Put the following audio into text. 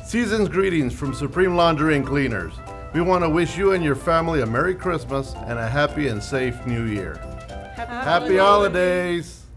Season's greetings from Supreme Laundry and Cleaners. We want to wish you and your family a Merry Christmas and a happy and safe New Year. Happy holidays!